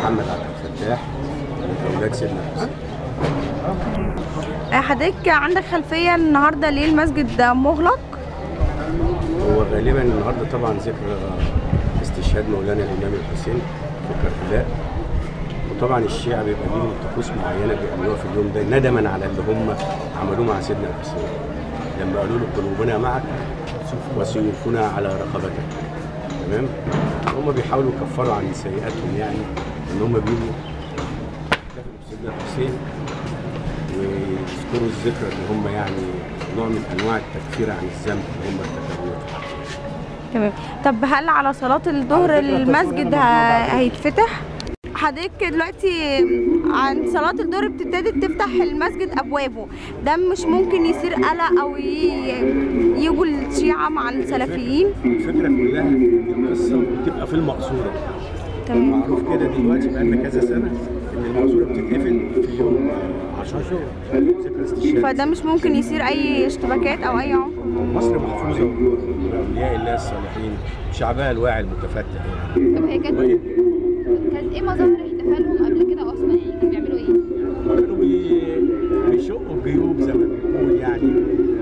محمد عبد الفتاح اولاد سيدنا الحسين. حضرتك عندك خلفيه النهارده ليه المسجد مغلق؟ هو غالبا النهارده طبعا ذكرى استشهاد مولانا الامام الحسين في كربلاء، وطبعا الشيعة بيبقى ليهم طقوس معينه بيعملوها في اليوم ده ندما على اللي هم عملوه مع سيدنا الحسين، لما قالوا له قلوبنا معك وسيوفنا على رقبتك. تمام؟ هم بيحاولوا يكفروا عن سيئاتهم، يعني ان هم بيجوا يحتفلوا بسيدنا الحسين ويذكروا الذكرى اللي هم يعني نوع من انواع التكفير عن الذنب اللي هم ارتكبوه. تمام. طب هل على صلاة الظهر المسجد هيتفتح؟ حضرتك دلوقتي عن صلاة الظهر بتبتدي تفتح المسجد أبوابه، ده مش ممكن يصير قلق أو يجوا الشيعة مع السلفيين؟ الفكرة كلها القصة بتبقى في المقصورة. تمام. معروف كده دلوقتي بقالنا كذا سنة إن المقصورة بتتقفل في يوم 10 ذكرى استشهاد. فده مش ممكن يصير أي اشتباكات أو أي عنف؟ مصر محفوظة بأولياء الله الصالحين، شعبها الواعي المتفتح يعني. طب هي كانت ايه مظاهر احتفالهم قبل كده اصلا؟ يعني كانوا بيعملوا ايه؟ كانوا بيشقوا الجيوب زي ما بنقول يعني،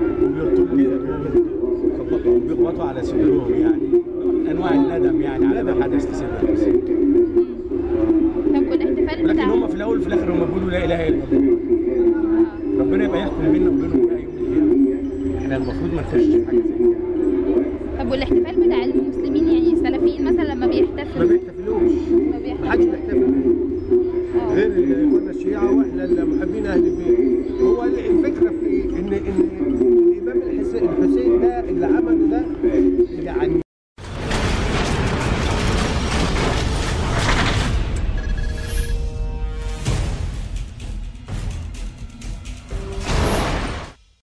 وبيخبطوا على صدرهم يعني، انواع الندم يعني على ما حدث لسيدنا الحسين. طب والاحتفال لكن بتاعهم؟ هم في الاول وفي الاخر هم بيقولوا لا اله الا الله. ربنا يبقى يحكم بيننا وبينهم بقى يوم القيامه. احنا المفروض ما نخشش في حاجه زي كده. طب والاحتفال بتاع المسلمين يعني السلفيين مثلا لما ما بيحتفلوا؟ بيحتفلوش. ما حدش بيحتفل غير اخواننا الشيعه واحنا اللي محبين اهل البيت. هو الفكره في ان